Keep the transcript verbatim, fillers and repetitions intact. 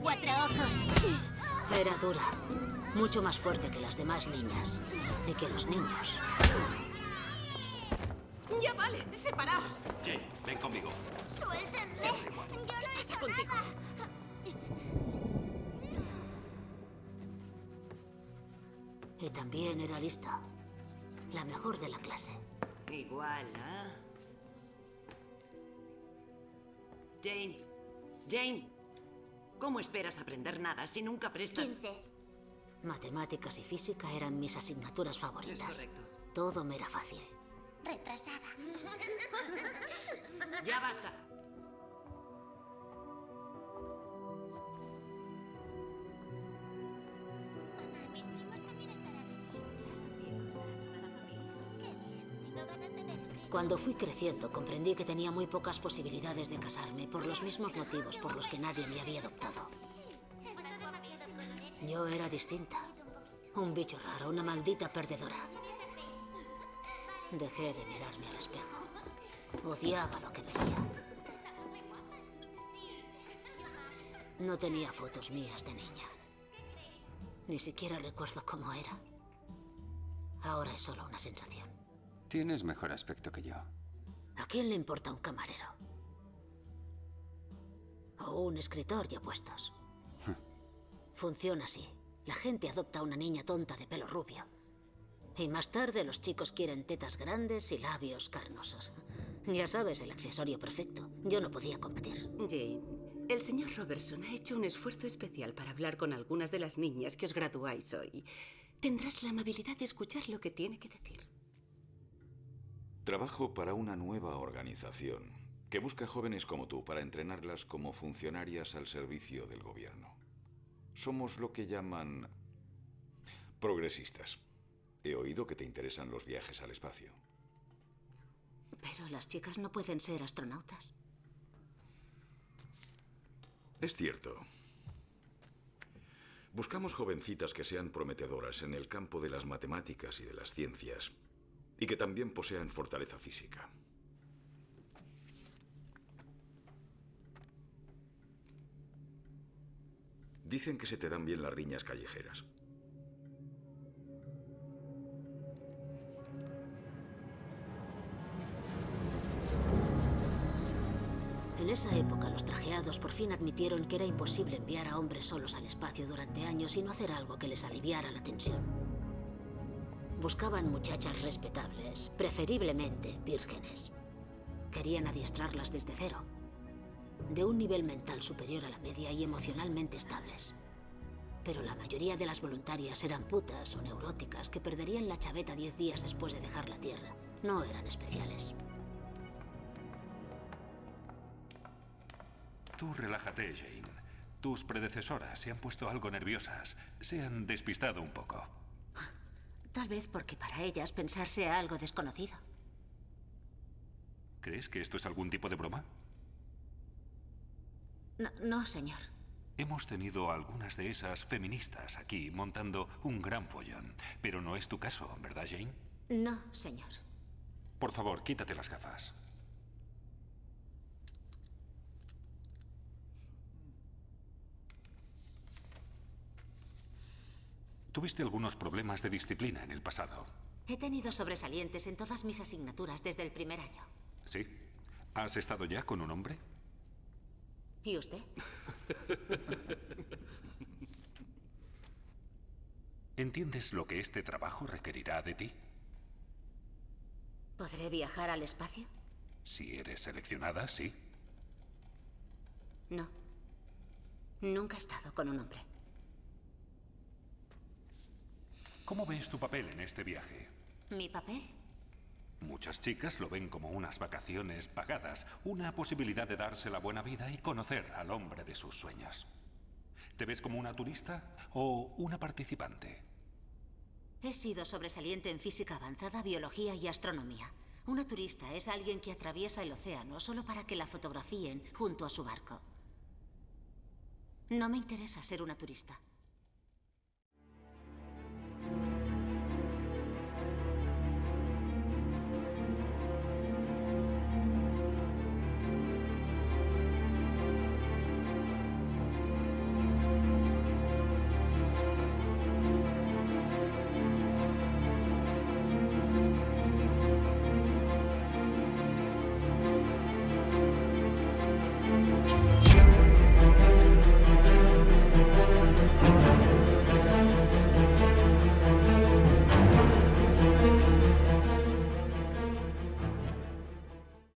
cuatro ojos. Era dura. Mucho más fuerte que las demás niñas. Y que los niños. ¡Ya vale! ¡Separaos! Jane, ven conmigo. ¡Suéltenme! Siempre igual. Yo no he hecho Contigo. nada. Y también era lista. La mejor de la clase. Igual, ¿eh? Jane. Jane. ¿Cómo esperas aprender nada si nunca prestas...? quince. Matemáticas y física eran mis asignaturas Es favoritas. correcto. Todo me era fácil. Retrasada. ¡Ya basta! Mamá, mis primos también estarán allí. Qué bien. Tengo ganas de ver a Greg. Cuando fui creciendo, comprendí que tenía muy pocas posibilidades de casarme por los mismos motivos por los que nadie me había adoptado. Está demasiado colorete. Yo era distinta. Un bicho raro, una maldita perdedora. Dejé de mirarme al espejo. Odiaba lo que veía. No tenía fotos mías de niña. Ni siquiera recuerdo cómo era. Ahora es solo una sensación. Tienes mejor aspecto que yo. ¿A quién le importa un camarero? O un escritor ya puestos. Funciona así. La gente adopta a una niña tonta de pelo rubio. Y más tarde los chicos quieren tetas grandes y labios carnosos. Ya sabes, el accesorio perfecto. Yo no podía competir. Jane, el señor Robertson ha hecho un esfuerzo especial para hablar con algunas de las niñas que os graduáis hoy. Tendrás la amabilidad de escuchar lo que tiene que decir. Trabajo para una nueva organización que busca jóvenes como tú para entrenarlas como funcionarias al servicio del gobierno. Somos lo que llaman progresistas. He oído que te interesan los viajes al espacio. Pero las chicas no pueden ser astronautas. Es cierto. Buscamos jovencitas que sean prometedoras en el campo de las matemáticas y de las ciencias y que también posean fortaleza física. Dicen que se te dan bien las riñas callejeras. En esa época, los trajeados por fin admitieron que era imposible enviar a hombres solos al espacio durante años y no hacer algo que les aliviara la tensión. Buscaban muchachas respetables, preferiblemente vírgenes. Querían adiestrarlas desde cero, de un nivel mental superior a la media y emocionalmente estables. Pero la mayoría de las voluntarias eran putas o neuróticas que perderían la chaveta diez días después de dejar la Tierra. No eran especiales. Tú relájate, Jane. Tus predecesoras se han puesto algo nerviosas. Se han despistado un poco. Tal vez porque para ellas pensar sea algo desconocido. ¿Crees que esto es algún tipo de broma? No, no, señor. Hemos tenido algunas de esas feministas aquí montando un gran follón. Pero no es tu caso, ¿verdad, Jane? No, señor. Por favor, quítate las gafas. Tuviste algunos problemas de disciplina en el pasado. He tenido sobresalientes en todas mis asignaturas desde el primer año. ¿Sí? ¿Has estado ya con un hombre? ¿Y usted? ¿Entiendes lo que este trabajo requerirá de ti? ¿Podré viajar al espacio? Si eres seleccionada, sí. No. Nunca he estado con un hombre. ¿Cómo ves tu papel en este viaje? ¿Mi papel? Muchas chicas lo ven como unas vacaciones pagadas, una posibilidad de darse la buena vida y conocer al hombre de sus sueños. ¿Te ves como una turista o una participante? He sido sobresaliente en física avanzada, biología y astronomía. Una turista es alguien que atraviesa el océano solo para que la fotografíen junto a su barco. No me interesa ser una turista.